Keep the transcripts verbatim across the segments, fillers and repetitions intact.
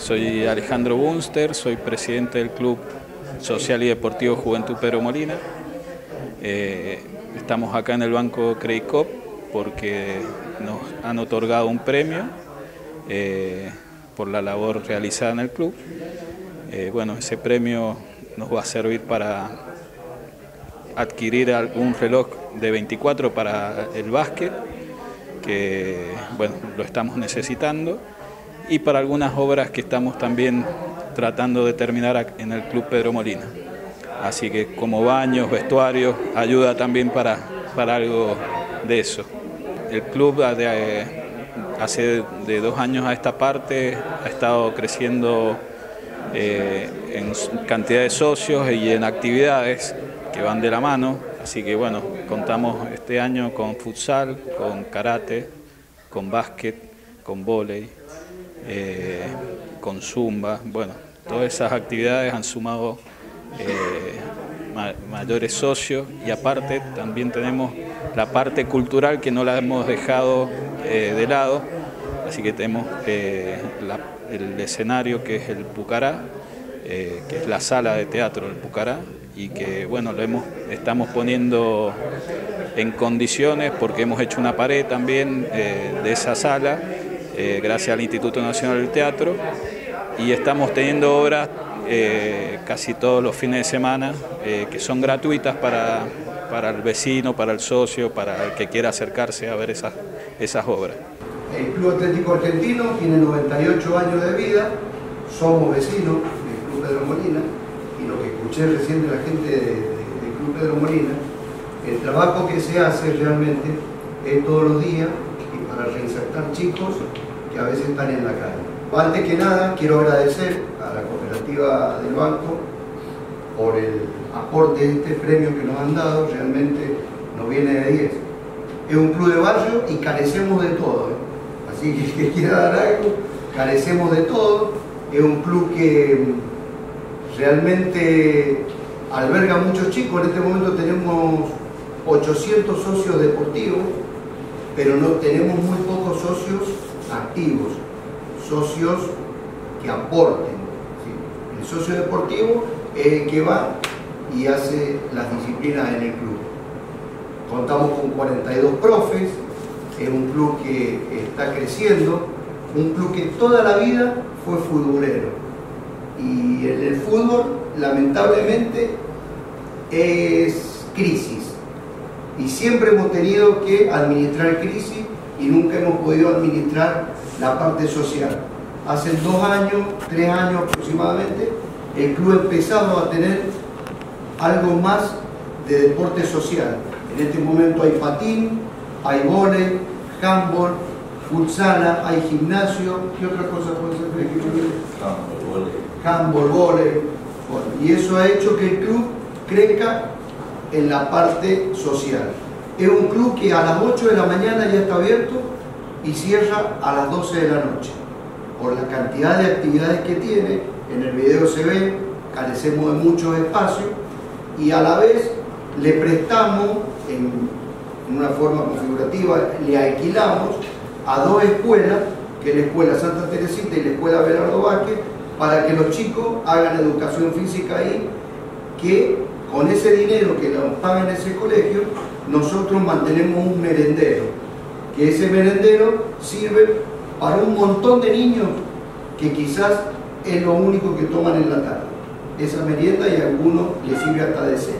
soy Alejandro Bunster, soy presidente del Club Social y Deportivo Juventud Pedro Molina. Eh, estamos acá en el Banco Credit Coop porque nos han otorgado un premio eh, por la labor realizada en el club. Eh, bueno, ese premio nos va a servir para adquirir un reloj de veinticuatro para el básquet, que bueno, lo estamos necesitando, y para algunas obras que estamos también tratando de terminar en el Club Pedro Molina. Así que como baños, vestuarios, ayuda también para, para algo de eso. El club de, hace de dos años a esta parte ha estado creciendo eh, en cantidad de socios y en actividades que van de la mano, así que bueno, contamos este año con futsal, con karate, con básquet, con vóley, eh, con zumba. Bueno, todas esas actividades han sumado eh, ma mayores socios, y aparte también tenemos la parte cultural que no la hemos dejado eh, de lado, así que tenemos eh, la, el escenario que es el Pucará, eh, que es la sala de teatro del Pucará, y que bueno, lo hemos, estamos poniendo en condiciones porque hemos hecho una pared también eh, de esa sala, eh, gracias al Instituto Nacional del Teatro, y estamos teniendo obras eh, casi todos los fines de semana eh, que son gratuitas para, para el vecino, para el socio, para el que quiera acercarse a ver esas, esas obras. El Club Atlético Argentino tiene noventa y ocho años de vida, somos vecinos del Club Pedro Molina, y lo que escuché recién de la gente de, de, del Club Pedro Molina, el trabajo que se hace realmente es todos los días y para reinsertar chicos que a veces están en la calle. Antes que nada, quiero agradecer a la cooperativa del banco por el aporte de este premio que nos han dado, realmente nos viene de diez. Es un club de barrio y carecemos de todo, ¿eh? Así que el que quiera dar algo, carecemos de todo. Es un club que realmente alberga muchos chicos. En este momento tenemos ochocientos socios deportivos, pero no tenemos muy pocos socios activos, socios que aporten, ¿sí? El socio deportivo es el que va y hace las disciplinas en el club. Contamos con cuarenta y dos profes, es un club que está creciendo, un club que toda la vida fue futbolero. Y en el fútbol, lamentablemente, es crisis. Y siempre hemos tenido que administrar crisis y nunca hemos podido administrar la parte social. Hace dos años, tres años aproximadamente, el club ha empezado a tener algo más de deporte social. En este momento hay patín, hay vóley, handball, futsal, hay gimnasio. ¿Qué otra cosa puede ser? Handball, vóley. Handball, vóley. Bueno, y eso ha hecho que el club crezca en la parte social. Es un club que a las ocho de la mañana ya está abierto y cierra a las doce de la noche. Por la cantidad de actividades que tiene, en el video se ve, carecemos de muchos espacios, y a la vez le prestamos, en, en una forma configurativa, le alquilamos a dos escuelas, que es la Escuela Santa Teresita y la Escuela Belardo Vázquez, para que los chicos hagan educación física ahí, que con ese dinero que nos pagan en ese colegio, nosotros mantenemos un merendero, que ese merendero sirve para un montón de niños que quizás es lo único que toman en la tarde, esa merienda, y a algunos les sirve hasta de cena.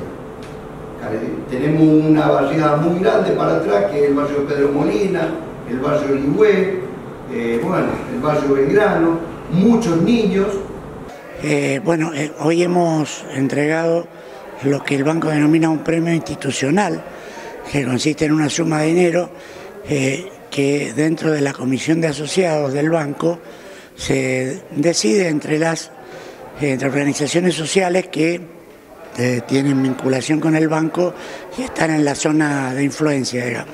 Tenemos una barriada muy grande para atrás, que es el barrio Pedro Molina, el barrio Ligüe, eh, bueno, el barrio Belgrano, muchos niños. Eh, bueno, eh, hoy hemos entregado lo que el banco denomina un premio institucional, que consiste en una suma de dinero eh, que dentro de la comisión de asociados del banco se decide entre las entre organizaciones sociales que eh, tienen vinculación con el banco y están en la zona de influencia, digamos.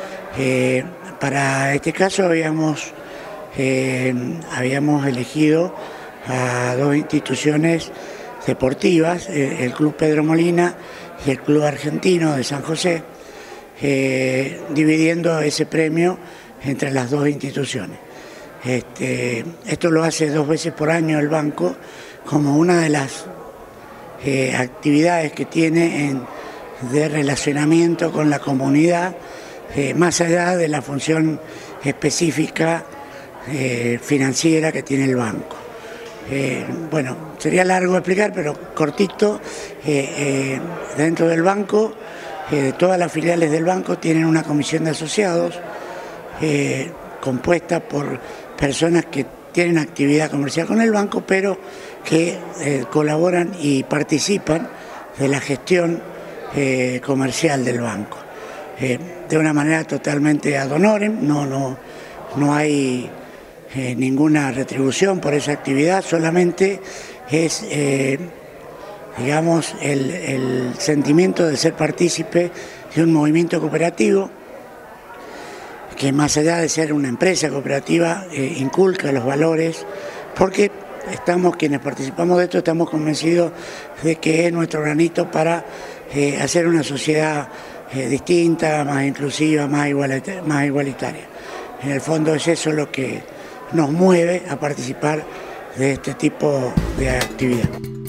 Eh, para este caso habíamos, eh, habíamos elegido a dos instituciones deportivas, eh, el Club Pedro Molina y el Club Argentino de San José, eh, dividiendo ese premio entre las dos instituciones. Este, esto lo hace dos veces por año el banco como una de las eh, actividades que tiene en, de relacionamiento con la comunidad, eh, más allá de la función específica eh, financiera que tiene el banco. Eh, bueno, sería largo explicar, pero cortito, eh, eh, dentro del banco, eh, todas las filiales del banco tienen una comisión de asociados eh, compuesta por personas que tienen actividad comercial con el banco, pero que eh, colaboran y participan de la gestión eh, comercial del banco. Eh, de una manera totalmente ad honorem, no, no, no hay eh, ninguna retribución por esa actividad, solamente es, eh, digamos, el, el sentimiento de ser partícipe de un movimiento cooperativo que, más allá de ser una empresa cooperativa, eh, inculca los valores, porque estamos, quienes participamos de esto, estamos convencidos de que es nuestro granito para eh, hacer una sociedad eh, distinta, más inclusiva, más igualitaria, más igualitaria. En el fondo es eso lo que nos mueve a participar de este tipo de actividad.